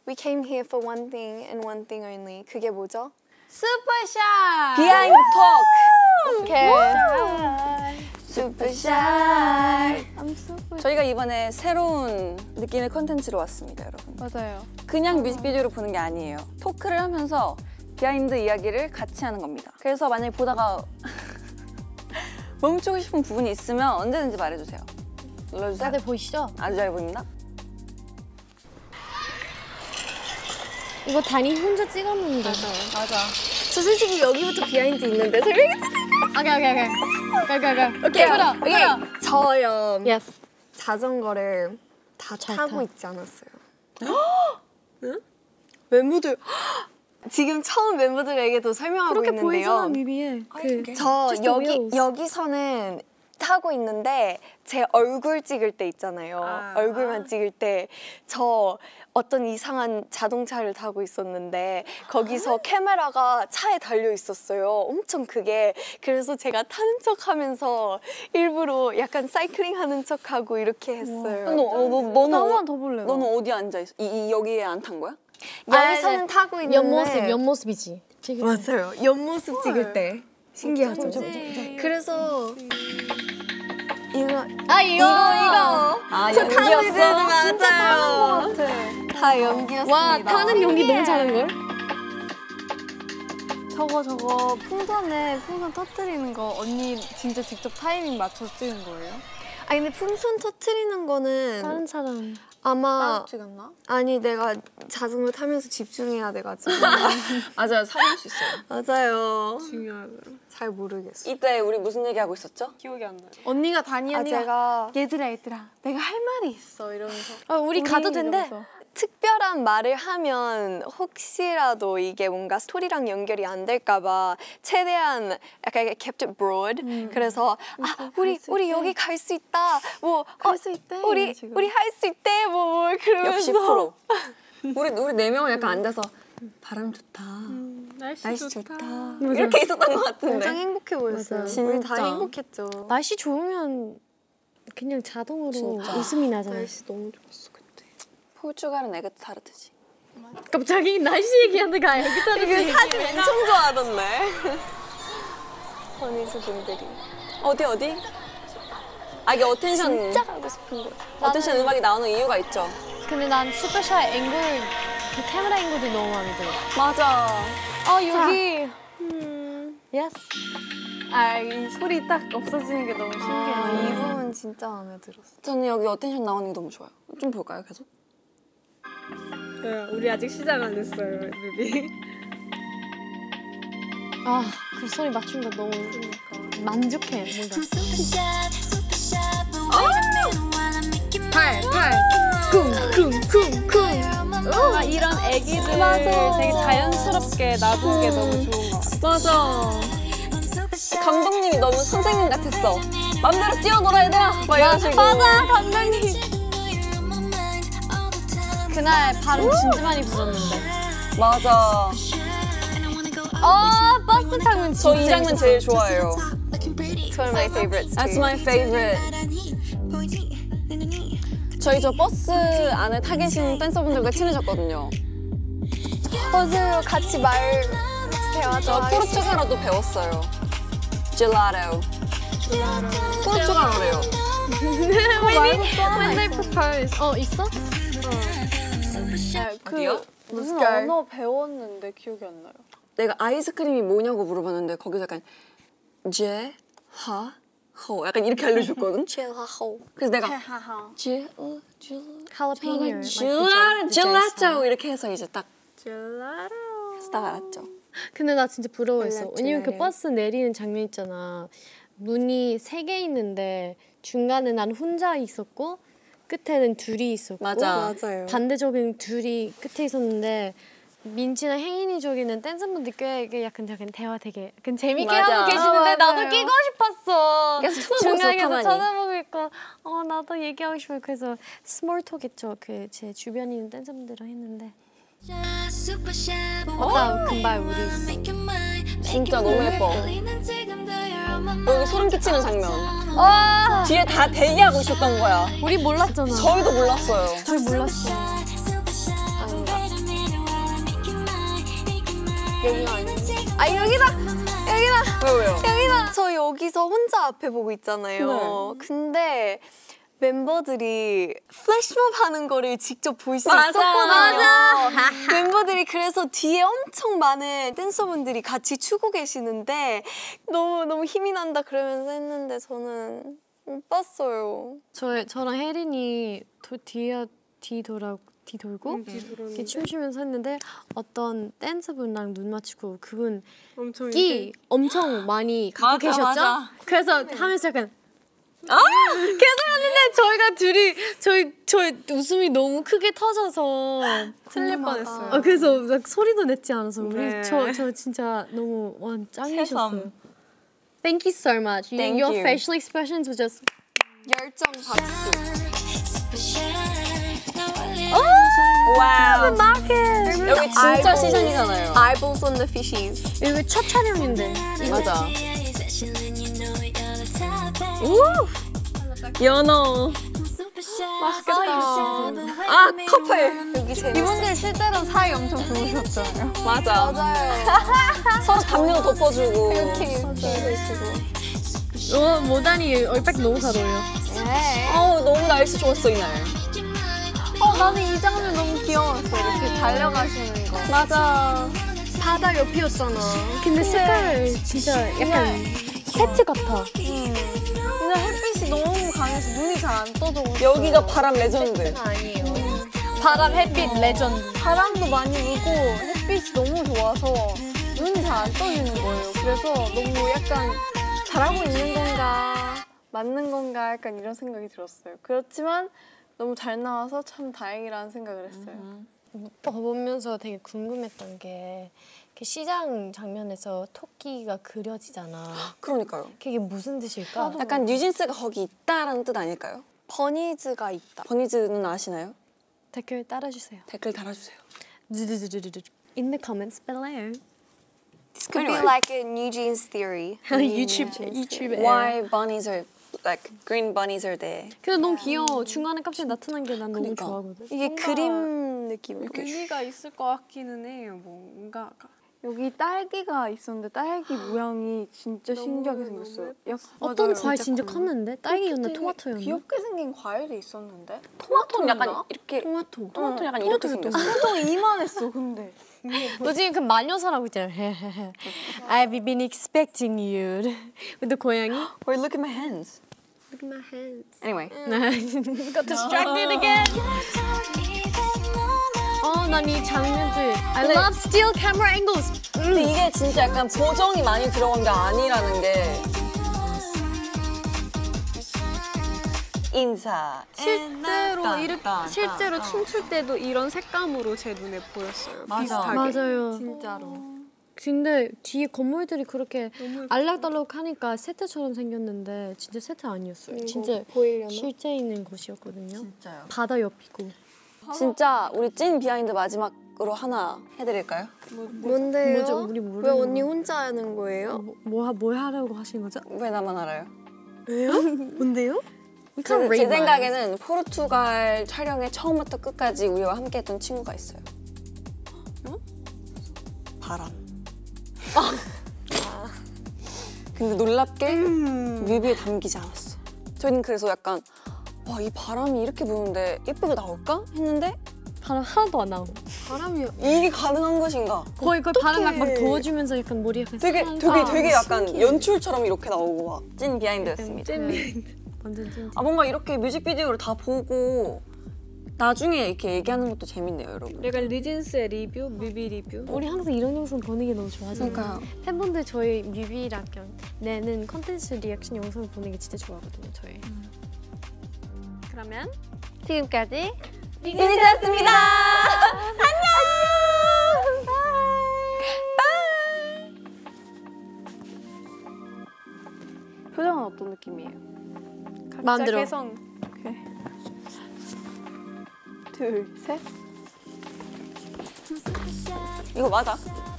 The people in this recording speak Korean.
We came here for one thing and one thing only. 그게 뭐죠? 슈퍼샷! Behind the talk! 오케이. 슈퍼샷! 저희가 이번에 새로운 느낌의 컨텐츠로 왔습니다, 여러분. 맞아요. 그냥 뮤직비디오를 보는 게 아니에요. 토크를 하면서 비하인드 이야기를 같이 하는 겁니다. 그래서 만약에 보다가 멈추고 싶은 부분이 있으면 언제든지 말해주세요. 눌러주세요. 다들 보이시죠? 아주 잘 보인다. 이거 단이 혼자 찍었는데. 맞아. 저 솔직히 여기부터 비하인드 있는데 설명해. 오케이. 오케이. 저요. Yes. 자전거를 다 잘 타고 타. 있지 않았어요. 응? 멤버들 지금 처음 멤버들에게도 설명하고 그렇게 있는데요. 보이잖아, 뮤비에. 저 Just the wheels. 여기서는 타고 있는데 제 얼굴 찍을 때 있잖아요. 얼굴만 찍을 때 저 어떤 이상한 자동차를 타고 있었는데 거기서 카메라가 차에 달려 있었어요. 엄청 크게. 그래서 제가 타는 척하면서 일부러 약간 사이클링 하는 척하고 이렇게 했어요. 너는 더 볼래. 너는 어디 앉아 있어? 여기에 안 탄 거야? 여기서는 타고 있는데 옆모습이지. 맞아요. 옆모습 찍을 때 신기하죠. 그래서 이거 아, 저 타는 연기였어? 애들 맞아요. 다 연기였습니다. 와, 타는 연기 너무 잘한 걸. 저거 풍선 터뜨리는 거 언니 진짜 직접 타이밍 맞춰서 찍은 거예요? 아니 근데 풍선 터트리는 거는 다른 사람. 아마 따로 찍었나? 아니 내가 자전거 타면서 집중해야 돼가지고 맞아요, 살릴 수 있어요. 맞아요. 중요하죠. 잘 모르겠어. 이때 우리 무슨 얘기하고 있었죠? 기억이 안 나요. 언니가 다니 언니가 제가 얘들아 내가 할 말이 있어 이러면서 우리 가도 된대. 이러면서. 특별한 말을 하면 혹시라도 이게 뭔가 스토리랑 연결이 안 될까 봐 최대한 약간 kept it broad. 그래서 우리 여기 갈 수 있다. 뭐 갈 수 있대. 우리 할 수 있대. 뭐 그러면서 역시 프로. 우리 네 명은 약간 앉아서 바람 좋다. 날씨 좋다. 이렇게 있었던 것 같은데. 굉장히 행복해 보였어요. 맞아. 우리 다 진짜. 행복했죠. 날씨 좋으면 그냥 자동으로 진짜. 웃음이 나잖아. 날씨 너무 좋았어 그때. 포르투갈은 에그트 타르트지. 갑자기 날씨 얘기하다가 애기 타르트. 사진 엄청 좋아하던데. 버니스 분들이. 어디? 아, 이게 어텐션. 진짜 가고 싶은 곳. 어텐션 음악이 나오는 이유가 있죠. 근데 난 슈퍼샷 앵글, 그 카메라 앵글이 너무 마음에 들어. 맞아. 여기. 예스. 이 소리 딱 없어지는 게 너무 신기해. 이 부분 진짜 마음에 들었어. 저는 여기 어텐션 나오는 게 너무 좋아요. 좀 볼까요, 계속? 우리 아직 시작 안 했어요, 뮤비. 그 소리 맞춘다 너무 만족해 뭔가. 팔 쿵쿵쿵쿵. 이런 애기들 되게 자연스럽게 놔둔 게 너무 좋은 것 같아. 맞아. 감독님이 너무 선생님 같았어. 맘대로 뛰어놀아, 얘들아. 막 이런 식으로. 맞아 감독님. 그날 발음 진짜 많이 불었는데. 맞아. 버스 장면 저 이 진짜 장면 제일 좋아해요. It's one of my favorites. That's my favorite. 저희 저 버스 안에 타 계신 댄서분들과 친해졌거든요. 맞아요. 같이 말 대화도 저 포르투갈어도 배웠어요. Gelato. 포르투갈어래요. When they propose. 있어? 어디요? 무슨 언어 배웠는데 기억이 안 나요. 내가 아이스크림이 뭐냐고 물어봤는데 거기서 약간 제, 하, 호 약간 이렇게 알려줬거든? 그래서 내가 Jalapeno. 젤라토 이렇게 해서 이제 딱 젤라로. 해서 딱 알았죠. 근데 나 진짜 부러워했어. 젤라토 왜냐면 그 나래요. 버스 내리는 장면 있잖아. 문이 3개 있는데 중간에 난 혼자 있었고 끝에는 둘이 있었고 맞아. 맞아요. 반대쪽엔 둘이 끝에 있었는데 민지나 혜인이 저기는 댄서분들 꽤 약간 대화 되게 약간 재밌게 맞아. 하고 계시는데 나도 맞아요. 끼고 싶었어. 계속 쳐다보고 중간에 있어, 계속 가만히. 쳐다보고 있고 나도 얘기하고 싶어. 그래서 스몰 톡 했죠. 그 제 주변에 있는 댄서분들이랑 했는데 아까 금발 우리 있어. 진짜 너무 예뻐. 여기 소름 끼치는 장면. 뒤에 다 대기하고 있었던 거야. 우리 몰랐잖아. 저희도 몰랐어요. 저희 몰랐어. 아닌가? 여기가 아니에요. 아 여기다. 왜요? 여기다. 저 여기서 혼자 앞에 보고 있잖아요. 근데 멤버들이 플래시몹 하는 거를 직접 볼 수 있었거든요. 멤버들이 그래서 뒤에 엄청 많은 댄서분들이 같이 추고 계시는데 너무 힘이 난다 그러면서 했는데 저는 못 봤어요. 저랑 혜린이 뒤 돌고 이렇게 춤추면서 했는데 어떤 댄서분랑 눈 맞추고 그분 끼 엄청 많이 갖고 계셨죠? 맞아. 그래서 하면서 약간 계속 했는데 저희가 둘이 저희 웃음이 너무 크게 터져서 틀릴 뻔했어요. 그래서 막 소리도 냈지 않아서 우리 네. 저 진짜 너무 짱이셨어요. 새삼. Thank you so much. Thank Your you. facial expressions were just 열정 박수. 와우. market. 여기 진짜 시장이잖아요. Eyeballs on the fishies. 이거 첫 촬영인데. 맞아. 연어. 아 커플. 여기 재밌어. 이분들 실제로 사이 엄청 좋으셨잖아요. 맞아. 맞아요. 서로 담요 덮어주고. 이렇게 계시고. 모단이 얼백 너무 잘 어울려. 너무 날씨 좋았어 이날. 나는 이 장면 너무 귀여웠어. 이렇게 달려가시는 거. 맞아. 바다 옆이었잖아. 근데 색깔 진짜 약간 세트 같아. 이날 햇빛이 너무 강해서 눈이 잘 안 떠져. 여기가 바람 레전드. 아니에요. 바람 햇빛 레전드. 바람도 많이 불고 햇빛이 너무 좋아서 눈이 잘 안 떠지는 거예요. 그래서 너무 약간 잘하고 있는 건가 맞는 건가 약간 이런 생각이 들었어요. 그렇지만 너무 잘 나와서 참 다행이라는 생각을 했어요. 보면서 되게 궁금했던 게 시장 장면에서 토끼가 그려지잖아. 그러니까요. 그게 무슨 뜻일까? 약간 뉴진스가 거기 있다라는 뜻 아닐까요? 버니즈가 있다. 버니즈는 아시나요? 댓글 따라주세요. 댓글 달아주세요. In the comments below. This could be like a New Jeans theory. YouTube. Why bunnies are like green bunnies are there? 근데 너무 귀여워. 중간에 갑자기 나타난 게 난 너무 그러니까. 좋아하거든. 이게 그림 느낌. 의미가 있을 것 같기는 해요. 뭔가 여기 딸기가 있었는데 딸기 모양이 진짜 신기하게 생겼어요. 어떤 과일 진짜 컸는데? 딸기였나 토마토였나? 귀엽게 생긴 과일이 있었는데 토마토는 약간 이렇게 토마토. 토마토 약간 이렇게 생겼어. 토마토가 이만했어. 근데 너 지금 그 마녀사라고 있잖아. I've been expecting you. 근데 고양이? Wait, look at my hands. Look at my hands. Anyway. Got distracted again. 난 이 장면들. I love still camera angles. 근데 이게 진짜 약간 보정이 많이 들어간 게 아니라는 게 인사. 실제로 춤출 때도 이런 색감으로 제 눈에 보였어요. 맞아. 비슷하게. 맞아요. 진짜로. 근데 뒤에 건물들이 그렇게 알락달락하니까 세트처럼 생겼는데 진짜 세트 아니었어요. 진짜 보이려나? 실제 있는 곳이었거든요. 진짜요. 바다 옆이고. 진짜 우리 찐 비하인드 마지막으로 하나 해드릴까요? 뭔데요? 뭐죠? 우리 모르는 왜 언니 혼자 하는 거예요? 뭘 하려고 하신 거죠? 왜 나만 알아요? 뭔데요? 제 생각에는 포르투갈 촬영에 처음부터 끝까지 우리와 함께했던 친구가 있어요. 바람. 근데 놀랍게 뮤비에 담기지 않았어. 저희는 그래서 약간 와, 이 바람이 이렇게 부는데 예쁘게 나올까? 했는데 바람 하나도 안 나오고. 바람이 이게 가능한 것인가? 거의 바람 막 더워주면서 약간 머리 약간 되게 약간 연출처럼 이렇게 나오고 막 찐 비하인드였습니다. 완전 찐. 뭔가 이렇게 뮤직비디오를 다 보고 나중에 이렇게 얘기하는 것도 재밌네요, 여러분. 약간 리진스의 리뷰, 뮤비 리뷰. 우리 항상 이런 영상 보는 게 너무 좋아하잖아요. 그러니까요. 팬분들 저희 뮤비랑 내는 컨텐츠 리액션 영상을 보는 게 진짜 좋아하거든요, 저희. 그러면 지금까지 비니스였습니다. 표정은 어떤 느낌이에요? 만들어. 개성. 오케이. 둘, 셋. 이거 맞아.